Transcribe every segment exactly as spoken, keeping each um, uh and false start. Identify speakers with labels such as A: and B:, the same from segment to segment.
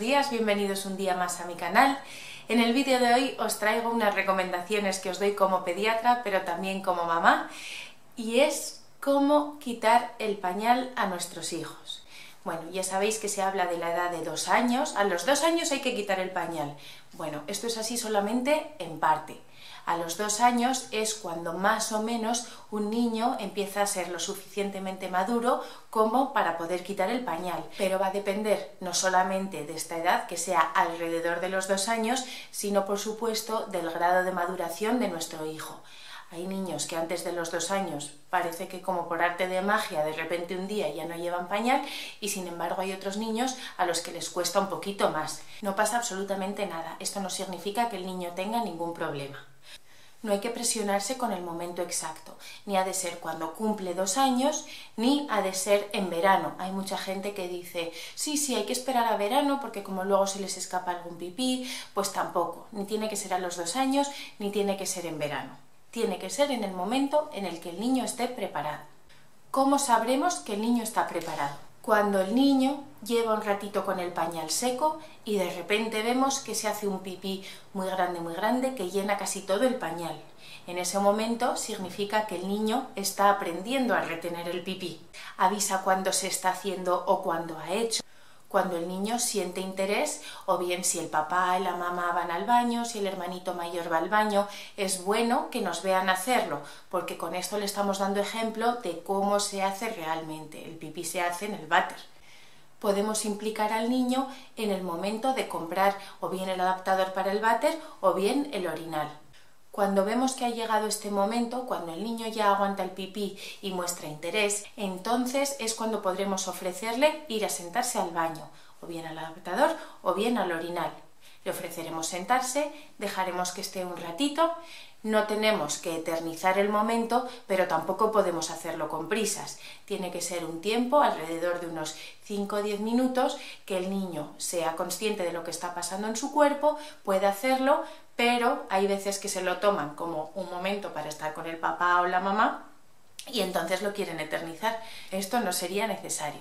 A: días, bienvenidos un día más a mi canal. En el vídeo de hoy os traigo unas recomendaciones que os doy como pediatra, pero también como mamá, y es cómo quitar el pañal a nuestros hijos. Bueno, ya sabéis que se habla de la edad de dos años, a los dos años hay que quitar el pañal. Bueno, esto es así solamente en parte. A los dos años es cuando más o menos un niño empieza a ser lo suficientemente maduro como para poder quitar el pañal. Pero va a depender no solamente de esta edad, que sea alrededor de los dos años, sino por supuesto del grado de maduración de nuestro hijo. Hay niños que antes de los dos años parece que como por arte de magia de repente un día ya no llevan pañal y sin embargo hay otros niños a los que les cuesta un poquito más. No pasa absolutamente nada, esto no significa que el niño tenga ningún problema. No hay que presionarse con el momento exacto, ni ha de ser cuando cumple dos años, ni ha de ser en verano. Hay mucha gente que dice, sí, sí, hay que esperar a verano porque como luego se les escapa algún pipí, pues tampoco. Ni tiene que ser a los dos años, ni tiene que ser en verano. Tiene que ser en el momento en el que el niño esté preparado. ¿Cómo sabremos que el niño está preparado? Cuando el niño lleva un ratito con el pañal seco y de repente vemos que se hace un pipí muy grande, muy grande, que llena casi todo el pañal. En ese momento significa que el niño está aprendiendo a retener el pipí. Avisa cuando se está haciendo o cuando ha hecho. Cuando el niño siente interés, o bien si el papá y la mamá van al baño, si el hermanito mayor va al baño, es bueno que nos vean hacerlo, porque con esto le estamos dando ejemplo de cómo se hace realmente. El pipí se hace en el váter. Podemos implicar al niño en el momento de comprar o bien el adaptador para el váter o bien el orinal. Cuando vemos que ha llegado este momento, cuando el niño ya aguanta el pipí y muestra interés, entonces es cuando podremos ofrecerle ir a sentarse al baño, o bien al adaptador o bien al orinal. Le ofreceremos sentarse, dejaremos que esté un ratito, no tenemos que eternizar el momento, pero tampoco podemos hacerlo con prisas. Tiene que ser un tiempo, alrededor de unos cinco o diez minutos, que el niño sea consciente de lo que está pasando en su cuerpo, pueda hacerlo, pero hay veces que se lo toman como un momento para estar con el papá o la mamá y entonces lo quieren eternizar. Esto no sería necesario.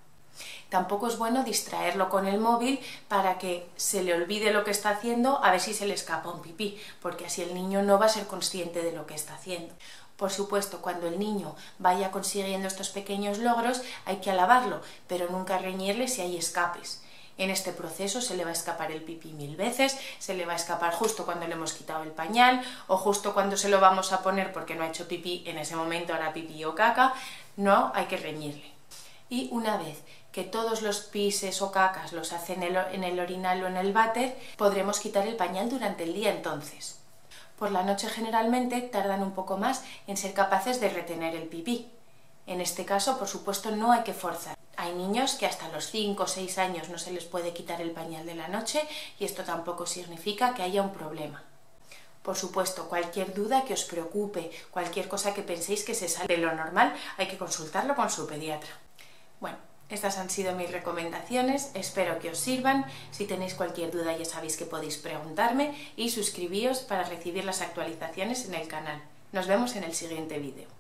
A: Tampoco es bueno distraerlo con el móvil para que se le olvide lo que está haciendo a ver si se le escapa un pipí, porque así el niño no va a ser consciente de lo que está haciendo. Por supuesto, cuando el niño vaya consiguiendo estos pequeños logros hay que alabarlo, pero nunca reñirle si hay escapes. En este proceso se le va a escapar el pipí mil veces, se le va a escapar justo cuando le hemos quitado el pañal o justo cuando se lo vamos a poner porque no ha hecho pipí en ese momento, hará pipí o caca. No hay que reñirle. Y una vez que todos los pises o cacas los hace en el, en el orinal o en el váter, podremos quitar el pañal durante el día entonces. Por la noche generalmente tardan un poco más en ser capaces de retener el pipí. En este caso, por supuesto, no hay que forzar. Hay niños que hasta los cinco o seis años no se les puede quitar el pañal de la noche y esto tampoco significa que haya un problema. Por supuesto, cualquier duda que os preocupe, cualquier cosa que penséis que se sale de lo normal, hay que consultarlo con su pediatra. Bueno, estas han sido mis recomendaciones, espero que os sirvan. Si tenéis cualquier duda ya sabéis que podéis preguntarme y suscribíos para recibir las actualizaciones en el canal. Nos vemos en el siguiente vídeo.